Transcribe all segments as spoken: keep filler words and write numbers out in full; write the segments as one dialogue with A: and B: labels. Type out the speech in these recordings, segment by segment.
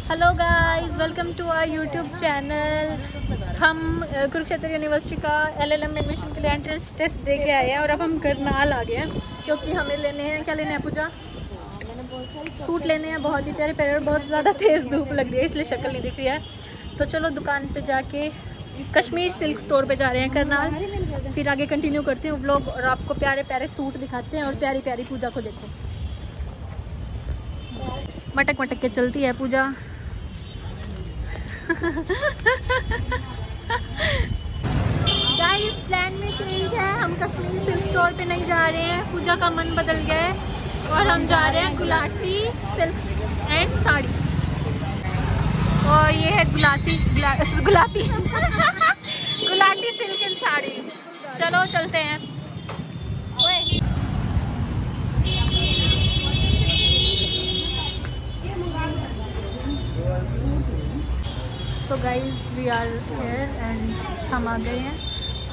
A: Hello guys, welcome to our YouTube channel. हम Kurukshetra university का LLM admission के लिए एंट्रेंस टेस्ट दे के आए हैं और अब हम करनाल आ गए हैं क्योंकि हमें लेने हैं, क्या लेने हैं पूजा? सूट लेने हैं। बहुत ही प्यारे प्यारे और बहुत ज़्यादा तेज़ धूप लग रही है इसलिए शक्ल नहीं दिख रही है। तो चलो दुकान पे जाके कश्मीर सिल्क स्टोर पे जा रहे हैं करनाल, फिर आगे कंटिन्यू करते हैं व्लॉग और आपको प्यारे प्यारे सूट दिखाते हैं और प्यारी प्यारी पूजा को देखो। मटक मटक के चलती है पूजा। गाइस, प्लान में चेंज है, हम कश्मीर सिल्क स्टोर पे नहीं जा रहे हैं। पूजा का मन बदल गया है और हम जा रहे हैं गुलाटी सिल्क एंड साड़ी। और ये है गुलाटी गुला, गुलाटी गुलाटी सिल्क एंड साड़ी। चलो चलते हैं। So guys we are here and हम आ गए हैं।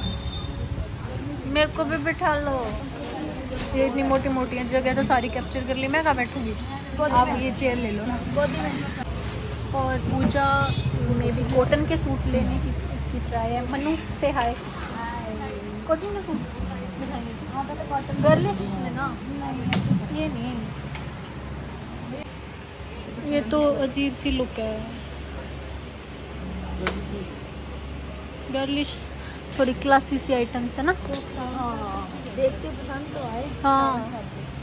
A: मेरे को भी बिठा लो। ये इतनी मोटी मोटी है, जगह तो सारी कैप्चर कर ली, मैं कहाँ बैठूंगी? आप ये चेयर ले लो ना। और पूजा में भी कॉटन के सूट लेने की इसकी ट्राई है। मनु से हाय। कॉटन के सूट दिखाएंगे। गर्लिश है ना? ये नहीं, ये तो अजीब सी लुक है। गर्लिश थोड़ी क्लासी सी आइटम्स है ना।
B: हाँ, देखते पसंद तो आए।
A: हाँ,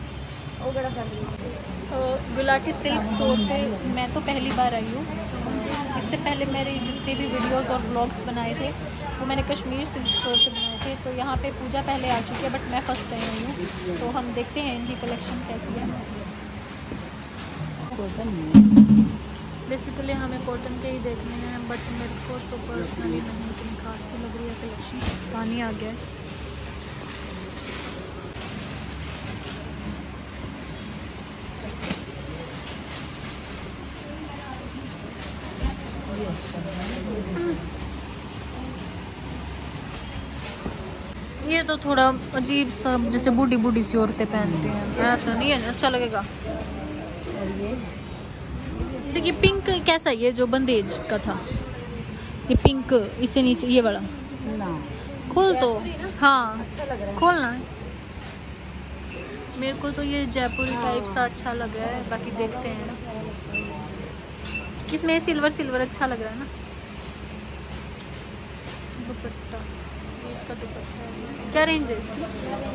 A: गुलाटी सिल्क स्टोर पे मैं तो पहली बार आई हूँ। इससे पहले मेरे जितने भी वीडियोस और ब्लॉग्स बनाए थे वो मैंने कश्मीर सिल्क स्टोर पे बनाए थे। तो यहाँ पे पूजा पहले आ चुकी है बट मैं फर्स्ट टाइम आई हूँ। तो हम देखते हैं इनकी कलेक्शन कैसी है। बेसिकली हमें कॉटन के ही देखने हैं बट मेरे को तो पर्सनली नहीं इतनी खास सी लग रही है कलेक्शन। पानी आ गया है। ये तो थोड़ा अजीब सा, जैसे बूढ़ी बूढ़ी सी औरतें पहनती हैं, ऐसा नहीं है, अच्छा लगेगा।
B: और ये
A: देखिए पिंक कैसा, ये जो बंदेज का था, ये पिंक, इससे नीचे ये वाला
B: ना
A: खोल तो। हाँ
B: अच्छा लग रहा है।
A: खोलना है। मेरे को तो ये जयपुरी टाइप सा अच्छा लग रहा है, बाकी देखते हैं। किसमें सिल्वर सिल्वर अच्छा लग रहा है ना। दुपट्टा, इसका दुपट्टा क्या रेंज है इसकी?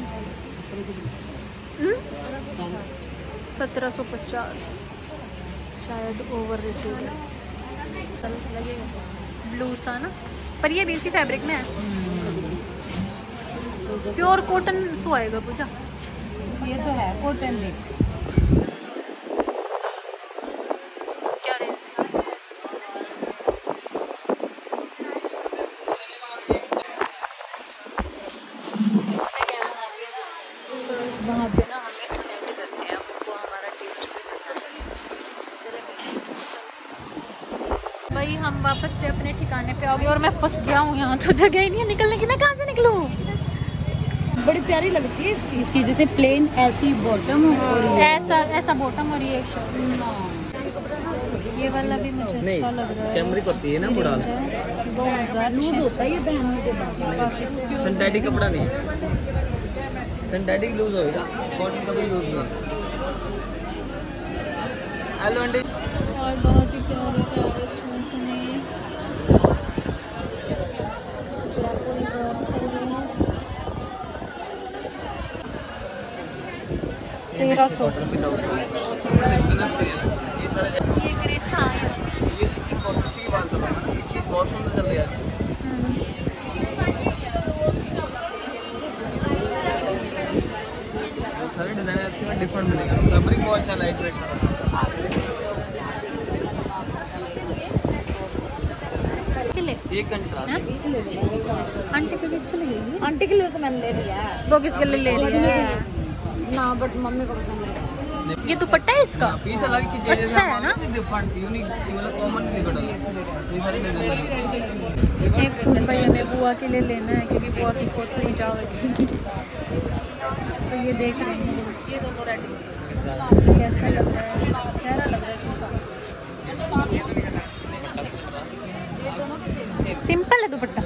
A: सत्रह सौ पचास, शायद ओवर रेटेड है। ब्लू सा ना, पर ये भी इसी फैब्रिक में है। प्योर कॉटन सो आएगा पूजा।
B: ये तो है कॉटन देख।
A: क्या रेंज है इसकी? वहाँ पे ना हमें अटेंड करते हैं, हमको हमारा टेस्ट भी करना चाहिए। भाई हम वापस से अपने ठिकाने पे आ गए और मैं फंस गया हूँ यहाँ, तो जगह ही नहीं है निकलने की। मैं कहाँ से निकलूँ?
B: बड़ी प्यारी लगती है इसकी इसकी जैसे प्लेन ऐसी बॉटम और
A: ऐसा ऐसा बॉटम और ये शर्ट। ये वाला भी मुझे अच्छा लग रहा है।
C: कैमरिक होती है ना बुढ़ा,
A: दो हजार
B: लूज होता है ये पहनने के बाद।
C: सिंथेटिक कपड़ा नहीं है, सिंथेटिक लूज होगा, कॉटन का भी लूज नहीं है। Hello aunty.
A: और बहुत ही प्यारे प्यारे सूट ने जयपुरी वर्क तेरह सौ। ये ग्रे था,
C: ये सिक्किम कॉटन सी बात कर रहा हूं, ये चीज बहुत सुंदर चल रही है। सारे डिजाइन ऐसे में डिफरेंट मिलेगा, फैब्रिक बहुत अच्छा लाइट वेट है। ये कंट्रास्ट
A: आंटी को भी अच्छी लगेगी।
B: आंटी के लिए तो मैंने ले लिया है।
A: तो किसके लिए ले लिया है?
B: ना बट मम्मी को पसंद है।
A: ये दुपट्टा है इसका?
C: पीस अलग चीज है,
A: अच्छा है ना?
C: डिफरेंट यूनिक, मतलब कॉमन नहीं पड़ा। ये सारे डिजाइन।
A: एक सूट भाई हमें बुआ के लिए लेना है क्योंकि बुआ की कोठड़ी जाओ रखेगी। तो ये देख रहे हैं, ये दोनों रेडी कैसा लग रहा है? प्यारा लग रहा है सूट। सिंपल है दुपट्टा।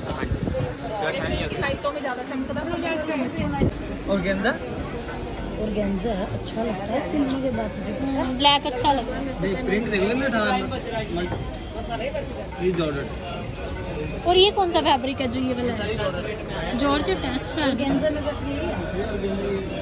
C: और गेंदा
B: और गेंजा अच्छा लगता है सिलने के बाद मुझे।
A: ब्लैक अच्छा लगता है।
C: देख प्रिंट देख लेना ठान प्लीज ऑर्डर।
A: और ये कौन सा फैब्रिक है जो ये वाला है? जॉर्जेट है। अच्छा है।
B: गेंजा में बस ये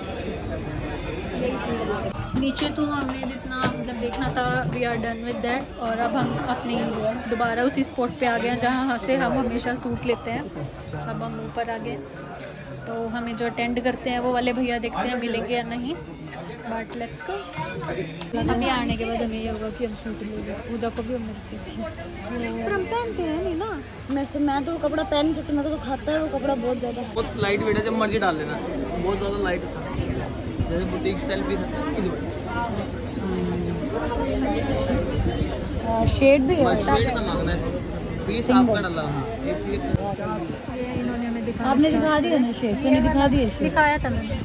A: नीचे तो हमने जितना मतलब देखना था we are done with that, और अब हम अपनी दोबारा उसी स्पॉट पे आ गए हैं जहाँ से हम हमेशा सूट लेते हैं। अब हम ऊपर आ गए, तो हमें जो अटेंड करते हैं वो वाले भैया देखते हैं मिलेंगे या नहीं, बट लेट्स गो। हमें आने के बाद हमें ये होगा कि हम सूट ले लें। पूजा को भी हम मिलते पर हम पहनते हैं नहीं ना।
B: मैं से मैं तो कपड़ा पहन सकती, मेरे को तो खाता है वो कपड़ा बहुत ज़्यादा।
C: बहुत लाइट वेट है, जब मर्जी डाल लेना। बहुत ज़्यादा लाइट था, जैसे बुटीक स्टाइल भी था।
B: शेड भी है,
C: शेड ना मांगना है, पीस आपका डाला। हाँ एक चीज
A: ये इन्होंने हमें दिखा
B: आपने दिखा दिया ना शेड से, नहीं दिखा दिया शेड।
A: दिखाया था मैंने।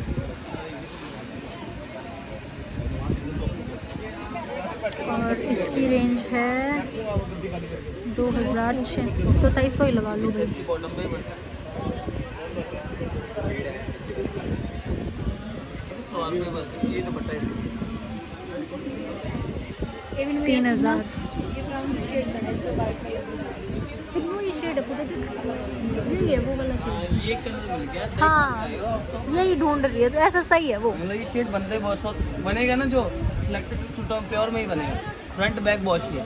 A: और इसकी रेंज है दो हज़ार छः सौ सताईस सौ ही लगा लो भाई। तीन हजार ये शेड है पूजा, यही है वो वाला शेड।
C: ये कलर मिल गया।
A: हाँ यही ढूंढ रही है, तो ऐसा सही है वो।
C: मतलब ये शेड बनते हैं बहुत सौ बनेगा ना, जो सिलेक्टेड सूट प्योर में ही बनेगा। फ्रंट बैक बहुत अच्छी है।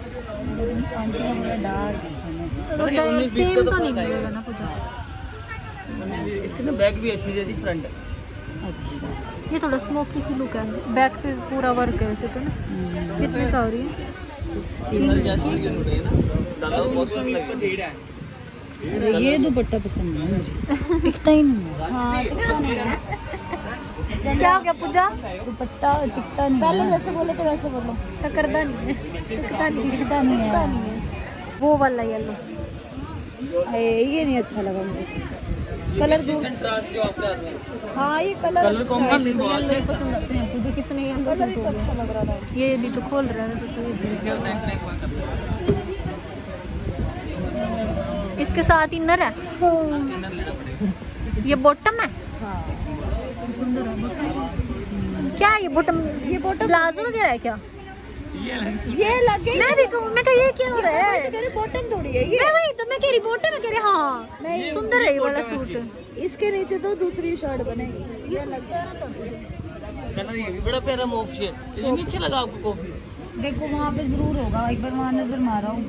A: सेम तो नहीं मिलेगा ना पूजा।
C: इसके ना बैक भी अच्छी जैसी फ्रंट है।
B: अच्छा
A: ये थोड़ा स्मोकी सी लुक है, बैक पे पूरा वर्क है वैसे तो ना। कितने का हो रही है?
B: ये दुपट्टा पसंद है मुझे, टिकता ही नहीं है। हाँ टिकता नहीं है।
A: क्या हो गया पूजा?
B: दुपट्टा टिकता नहीं। पहले जैसे बोले तो वैसे बोलो।
A: टकरदा नहीं है, टिकता नहीं है।
B: टिकता नहीं है।
A: वो वाला येलो
B: ये नहीं अच्छा लगा मुझे। कलर
C: जो आपके हाथ में।
B: हाँ ये कलर
C: कलर कॉम्बिनेशन बहुत
B: अच्छे पसंद आते हैं मुझे। कितने कलर ही अच्छा लग रहा था।
A: ये भी जो खोल रहा है वैसे तो ये इसके साथ इनर है। ये बॉटम है।
B: हाँ
A: सुंदर है। क्या है ये बॉटम? ये बॉटम प्लाजो वगैरह है क्या?
B: ये लगे।
A: मैं भी कहूँ, मैं कहा ये क्या हो रहा है?
B: बॉटम थोड़ी है ये।
A: मैं वही तो मैं कह रही बॉटम है, कह रही हाँ नहीं सुंदर है ये वाला सूट।
B: इसके नीचे तो दूसरी शर्ट बनेगी।
A: ये लगता है ना
C: कलर ये भी बड़ा प्यारा मूव शेड। ये नीचे लगा आपको कॉफी।
B: देखो वहाँ पे जरूर होगा, एक बार वहाँ नजर मारा हूँ।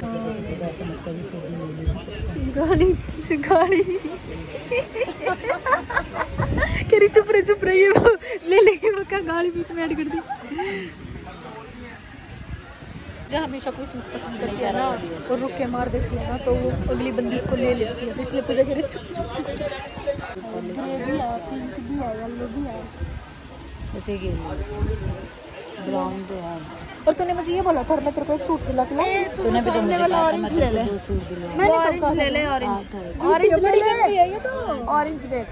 A: गाड़ी गाड़ी कह रही चुप रहे चुप रही है, वो ले लेगी वो क्या गाड़ी बीच में ऐड कर दी। जहाँ हमेशा कोई सूट पसंद करती है ना और रुक के मार देती है ना, तो वो अगली बंदी उसको ले लेती है, तो इसलिए पूजा कह रही चुप चुप चुप
B: जैसे कि ब्राउन तो है।
A: और तूने मुझे ये बोला था मैं तेरे को एक सूट दिला के
B: तूने भी तो मुझे कहा था मैं तेरे को दो सूट दिलवाऊंगी।
A: मैंने ऑरेंज ले ले, ऑरेंज ऑरेंज ले ले, ये तो ऑरेंज देख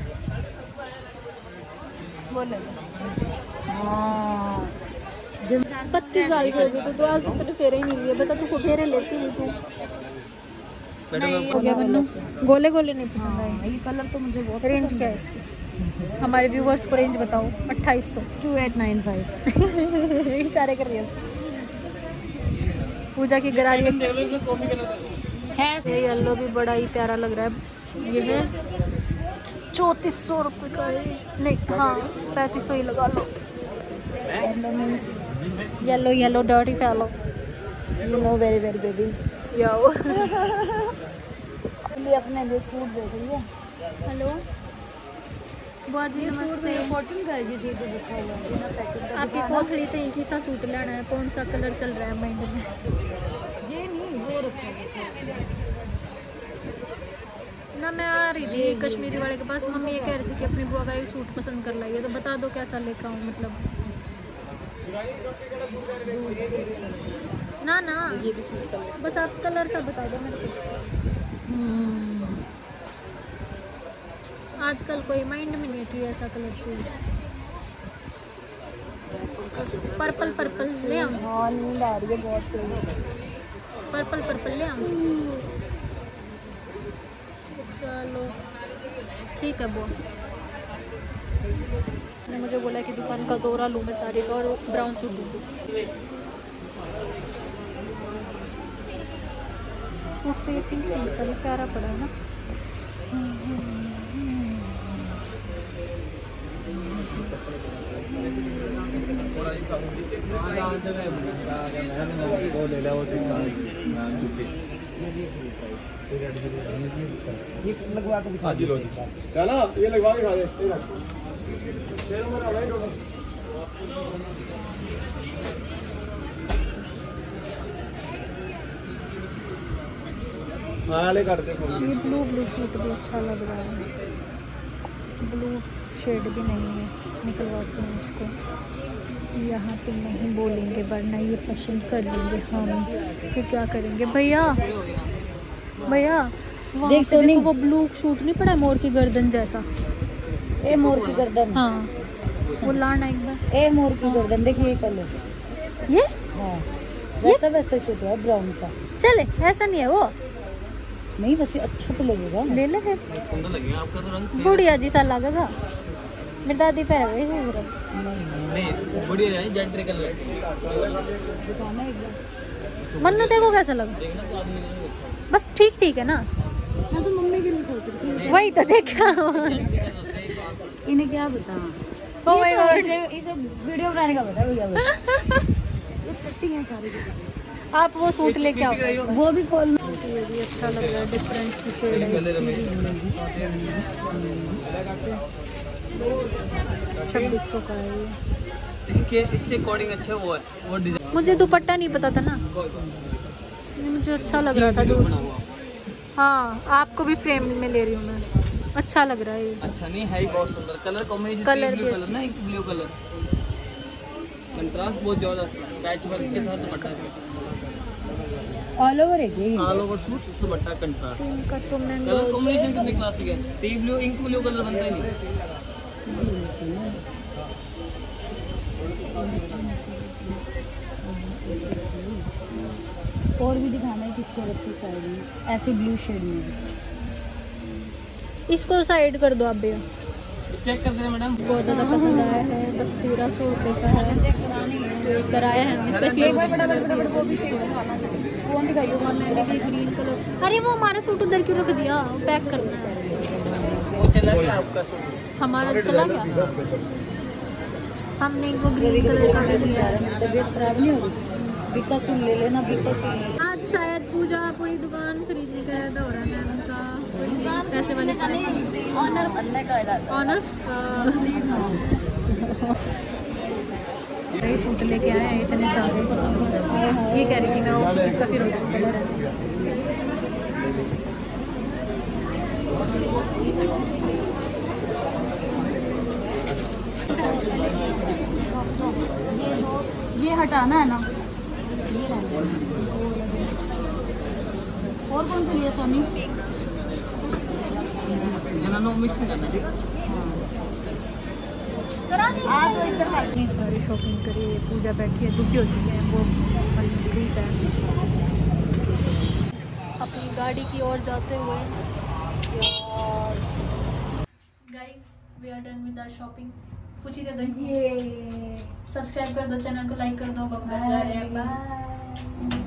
A: वो ले ले।
B: हाँ
A: बत्तीस साल की हो गई तो, तो आज तक तेरे फेरे ही नहीं लिए। बता तू फेरे लेती नहीं तू? नहीं हो गया बन्नू, गोले गोले नहीं पसंद आए।
B: ये कलर तो मुझे बहुत।
A: रेंज क्या है इसकी? हमारे व्यूवर्स को रेंज बताओ। अट्ठाईस सौ
B: टू एट नाइन फाइव
A: इशारे कर रही है पूजा की गरारी है। ये येलो भी बड़ा ही प्यारा लग रहा है। ये है चौंतीस सौ रुपये का है। नहीं हाँ पैंतीस सौ ही लगा लो। Yellow yellow dirty fellow,
B: you know very very baby.
A: यो
B: अपने लिए सूट दे रही है।
A: हेलो बहुत जी नमस्ते।
B: कॉटन का है जी, तो दिखा लो बिना पैकिंग का।
A: आपकी कोठड़ी तो एक ही सा सूट लेना है, कौन सा कलर चल रहा है माइंड में?
B: ये नहीं वो रखा
A: ना मैं आ रही थी कश्मीरी वाले के पास, मम्मी ये कह रही थी कि अपनी बुआ का एक सूट पसंद कर लाइए, तो बता दो कैसा लेकर आऊँ। मतलब ना ना
B: ये भी सूट का
A: बस आप कलर सा बता दो मेरे को। आजकल कोई माइंड में नहीं थी ऐसा कलर सूट। पर्पल पर्पल ले आऊं?
B: हाँ नींद आ रही है बहुत तेज।
A: पर्पल पर्पल ले आऊं? चलो ठीक है। वो ने मुझे बोला कि दुकान का दौरा लूँ मैं सारे का और ब्राउन सूट लूँ। सूट तो ये पिंक पिंक सा भी प्यारा पड़ा है ना।
C: लगवा के दिखा दो ना, ये लगवा के खा ले। वाले करते
A: ये ब्लू ब्लू सूट भी अच्छा लग रहा है। ब्लू शेड भी नहीं है, निकलवाते हैं इसको। यहाँ पे नहीं बोलेंगे वरना ये पसंद कर लेंगे हम, फिर क्या करेंगे। भैया भैया
B: देख
A: पे देखो वो ब्लू सूट नहीं पड़ा मोर की गर्दन जैसा।
B: ए मोर की गर्दन।
A: हाँ वो लाना एक बार।
B: ए मोर की गर्दन देखिए कलर।
A: ये
B: हाँ वैसा वैसा सूट है ब्राउन सा।
A: चले ऐसा नहीं है वो।
B: नहीं वैसे अच्छा तो लगेगा।
A: ले ले फिर।
C: सुंदर लगेगा आपका तो रंग।
A: बुढ़िया जी सा लगेगा। मेरी दादी पे है
C: नहीं बढ़िया है जेड कलर।
B: दिखाना एक बार।
A: मन्नू तेरे को कैसा लगा?
C: देखना तो आपने नहीं देखा।
A: बस ठीक ठीक है ना।
B: मैं तो मम्मी के लिए सोच रही थी।
A: वही तो देखा।
B: इन्हें क्या बता।
A: Oh my God।
B: इसे इसे वीडियो बनाने का पता है भैया। ये कट्टी है सारी।
A: आप वो सूट लेके आओ।
B: वो भी खोल।
A: ये भी अच्छा लग रहा है, डिफरेंट शेड है। छब्बीस सौ का है ये।
C: इसके इससे अकॉर्डिंग अच्छा वो है वो डिजाइन।
A: मुझे दुपट्टा नहीं पता था ना, ये मुझे अच्छा लग रहा था दोस्त। हाँ आपको भी फ्रेम में ले रही हूँ मैं। अच्छा लग रहा है ये।
C: अच्छा नहीं है बहुत सुंदर कलर कॉम्बिनेशन।
A: कलर
C: ब्लू
A: भी
C: कलर ना, एक ब्लू कलर कंट्रास्ट बहुत जबरदस्त है। पैच वर्क के साथ दुपट्टा
B: ऑल ओवर है ये।
C: All over suit dupatta contrast.
A: इनका तो मैंगो
C: कलर कॉम्बिनेशन कितने क्लासिक है। टी ब्लू इंक ब्लू कलर बनता ही नहीं।
B: और भी दिखाना है किसको रखी साइड में ऐसे ब्लू शेड में।
A: इसको साइड कर दो आप भैया।
C: चेक कर दे मैडम।
A: बहुत ज़्यादा पसंद आया है, बस तेरह सौ रुपये का है जो एक कराया है हमने।
B: कौन दिखाइए
A: ग्रीन कलर। अरे वो हमारा सूट उधर क्यों रख दिया? पैक करना है।
C: वो चला गया आपका सूट।
A: हमारा चला गया। हमने वो ग्रीन कलर का भी लिया है।
B: तबीयत खराब नहीं होगी। बिकासूल ले लेना बिकासूल।
A: आज शायद पूजा पूरी दुकान खरीदने का इरादा हो रहा है मैम का। पैसे वाले
B: ऑनर बनने का इरादा।
A: ऑनर ये सूट लेके आए हैं इतने सारे। ये कह रही थी मैं वो इसका फिर
B: ये दो ये हटाना है ना। और कौन सी है सोनी?
C: नो मिक्स नहीं करना ठीक।
B: हाँ तो इधर
A: इतनी सारी शॉपिंग करी है। पूजा बैठी है, दुखी हो चुके हैं वो। ठीक है अपनी गाड़ी की ओर जाते हुए। Guys we are done with our shopping. कुछ ही दे दो। सब्सक्राइब कर दो, चैनल को लाइक कर दो। बाय।